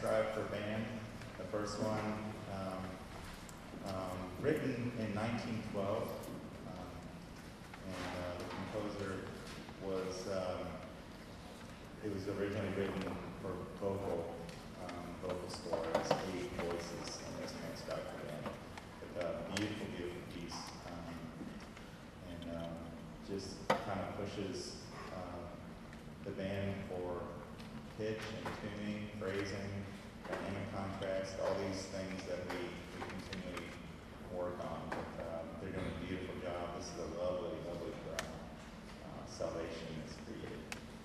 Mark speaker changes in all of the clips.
Speaker 1: Drive for Band. The first one, written in 1912, and the composer was, it was originally written for vocal score. It's 8 voices in this Thanks Drive for Band. But beautiful, beautiful piece, and just kind of pushes the band for pitch and tuning, phrasing, dynamic contrast, all these things that we continually work on. But they're doing a beautiful job. This is a lovely, lovely salvation that's created.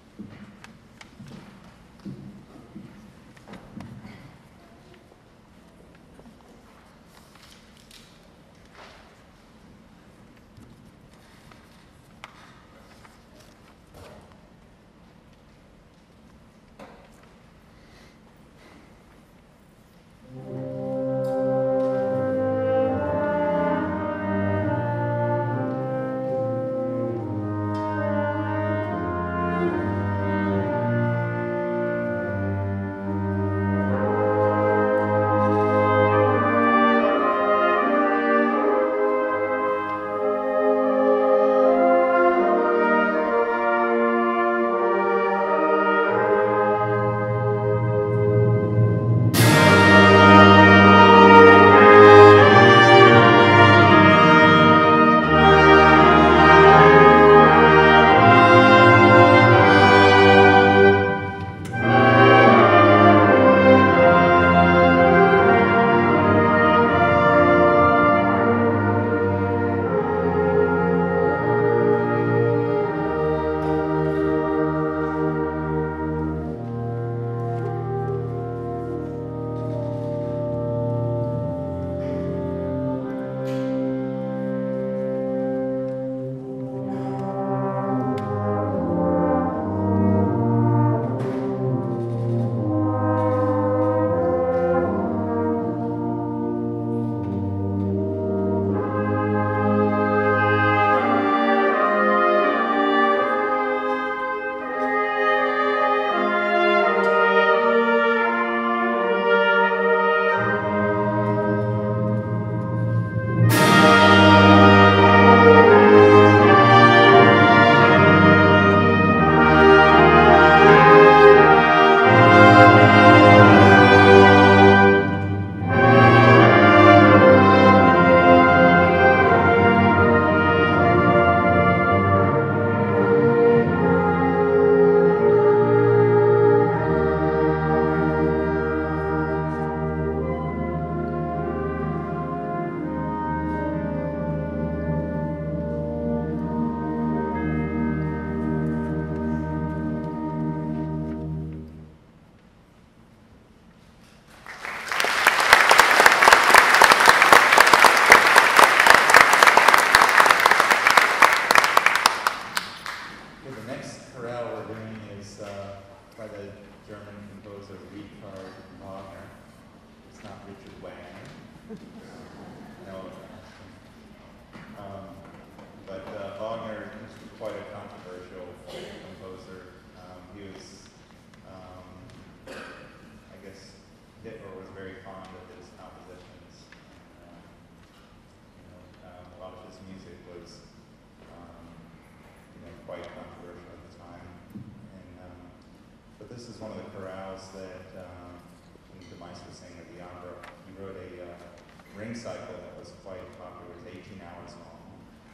Speaker 1: Cycle that was quite popular. It was 18 hours long.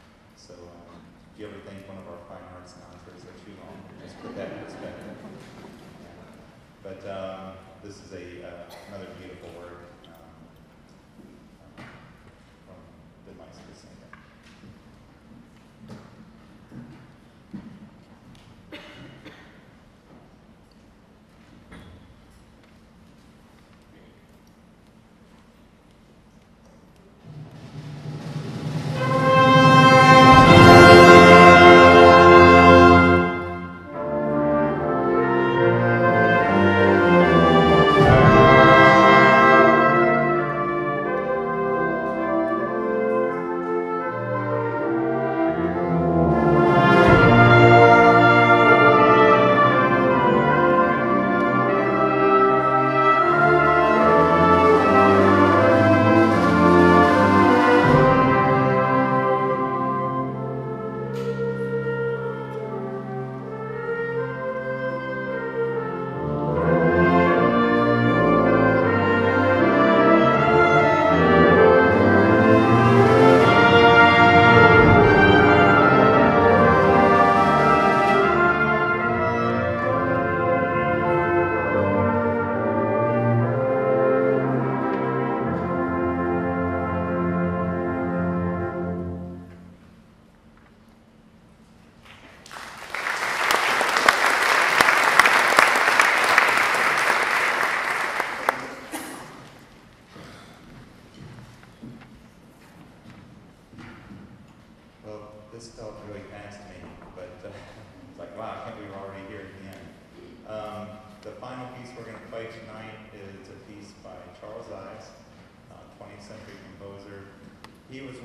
Speaker 1: So do you ever think one of our fine arts concerts are too long? Just put that in perspective. But this is another beautiful work from the Meister singer.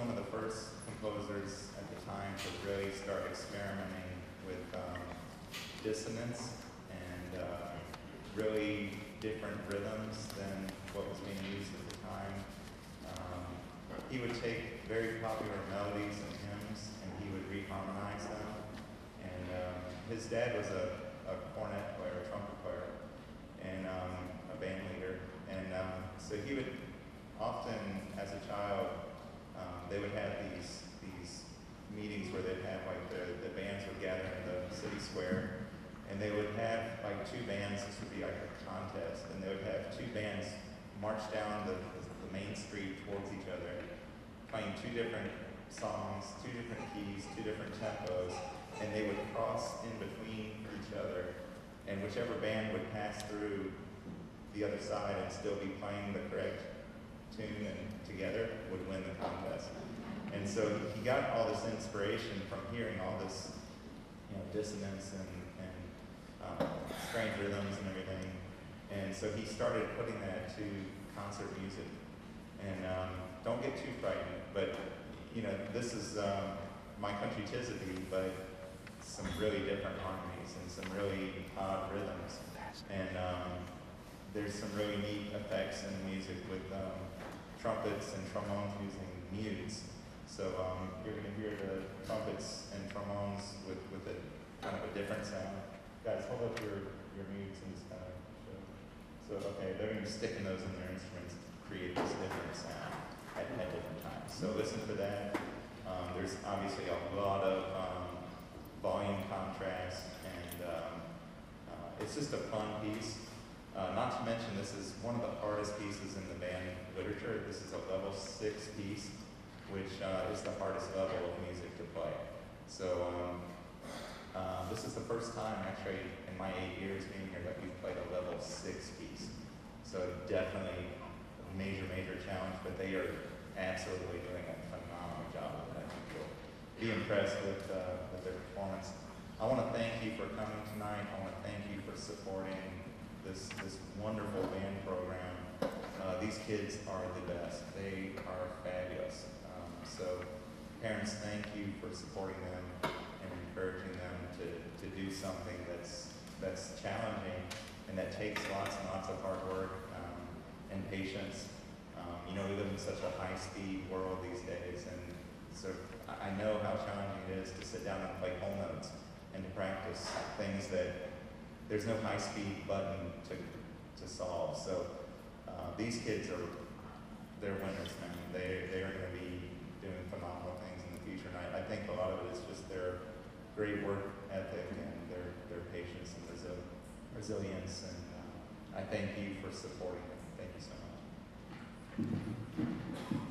Speaker 1: one of the first composers at the time to really start experimenting with dissonance and really different rhythms than what was being used at the time. He would take very popular melodies and hymns and he would reharmonize them. And his dad was a cornet player, a trumpet player, and a band leader. And so he would often, as a child, they would have these meetings where they'd have like the bands would gather in the city square, and they would have like two bands. This would be like a contest, and they would have two bands march down the main street towards each other, playing two different songs, two different keys, two different tempos, and they would cross in between each other, and whichever band would pass through the other side and still be playing the correct tune and together would win the contest. And so he got all this inspiration from hearing all this, dissonance and strange rhythms and everything. And so he started putting that to concert music. And don't get too frightened, but this is My Country 'Tis of Thee, but some really different harmonies and some really odd rhythms. And there's some really neat effects in the music with trumpets and trombones using mutes. So you're going to hear the trumpets and trombones with a kind of a different sound. Guys, hold up your mutes and just kind of show. So, okay, they're going to be sticking those in their instruments to create this different sound at different times. So listen for that. There's obviously a lot of volume contrast, and it's just a fun piece. Not to mention, this is one of the hardest pieces in the band literature. This is a level 6 piece, which is the hardest level of music to play. So this is the first time, actually, in my 8 years being here, that we've played a level 6 piece. So definitely a major, major challenge, but they are absolutely doing a phenomenal job of it. I think you'll be impressed with their performance. I want to thank you for coming tonight. I want to thank you for supporting this wonderful band program. These kids are the best. They are fabulous. So parents, thank you for supporting them and encouraging them to do something that's challenging and that takes lots and lots of hard work and patience. We live in such a high-speed world these days, and so I know how challenging it is to sit down and play whole notes and to practice things that there's no high-speed button to solve. So these kids they're winners, man. They are going to be doing phenomenal things in the future, and I think a lot of it is just their great work ethic and their patience and resilience, and I thank you for supporting them. Thank you so much.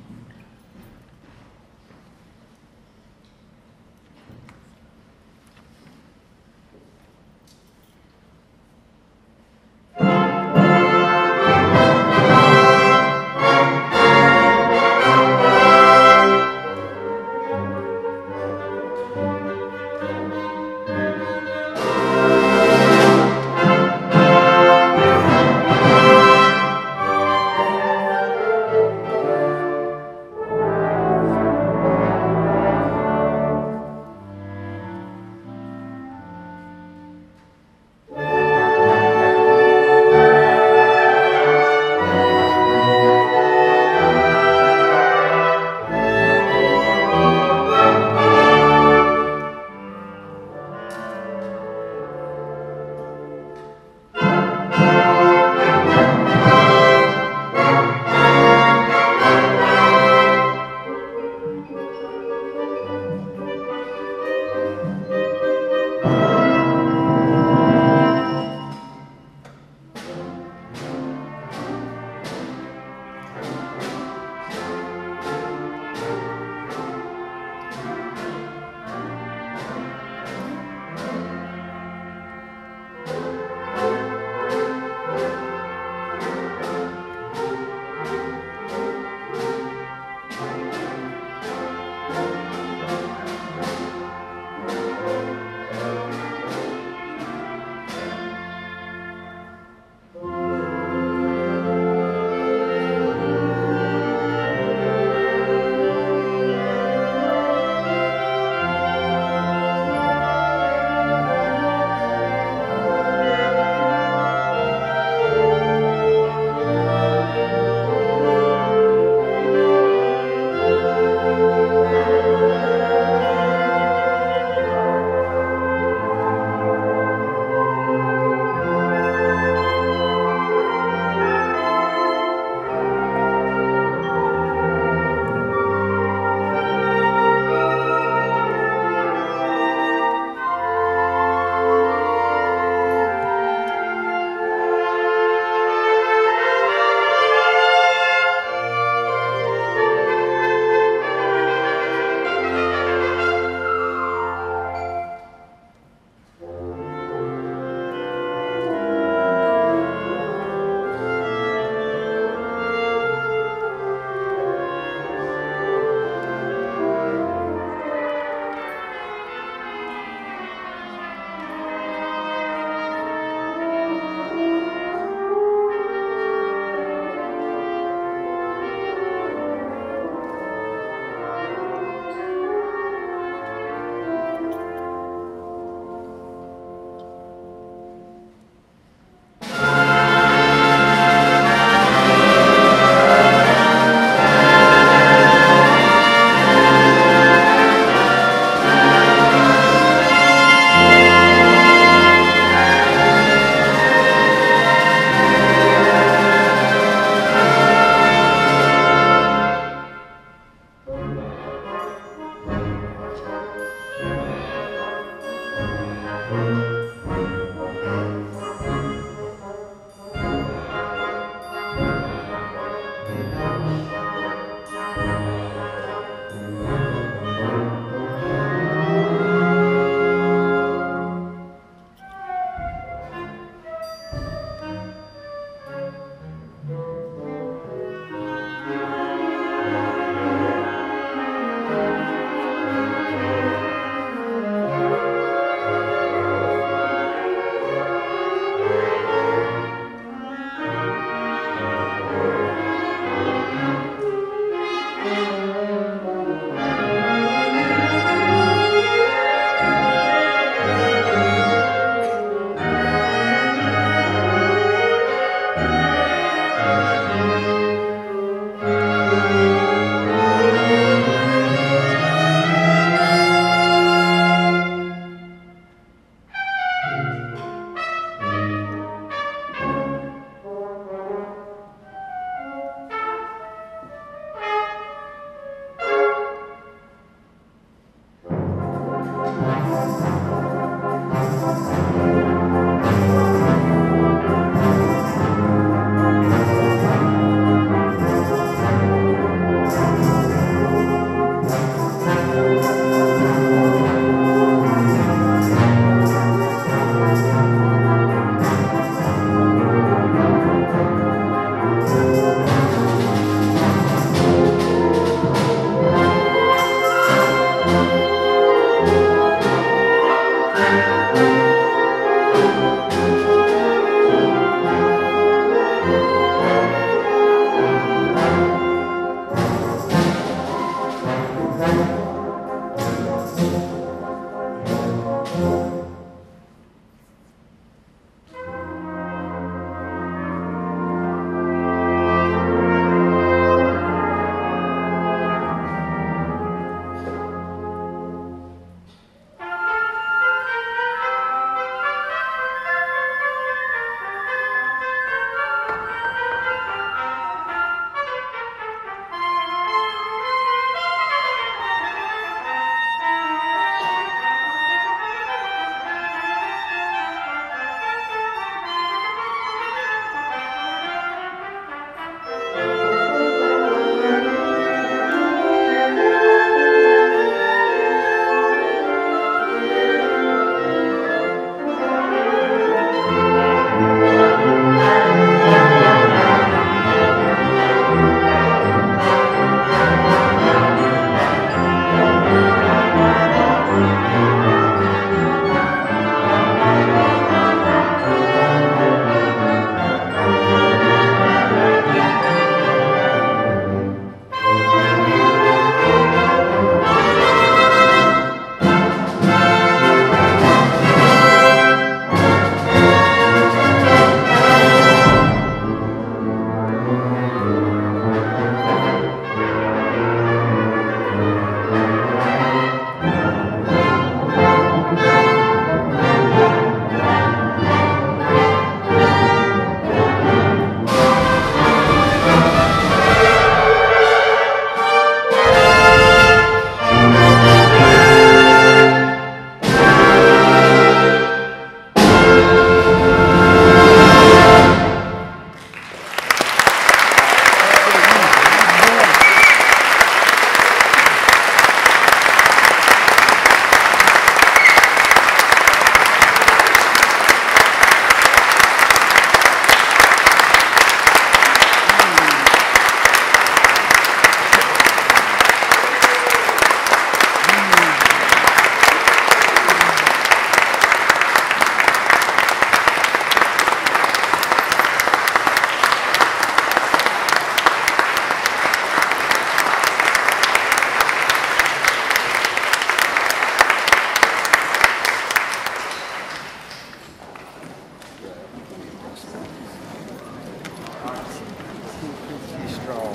Speaker 2: called.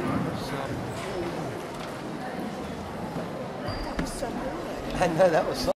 Speaker 3: That was so good.
Speaker 2: I know that was.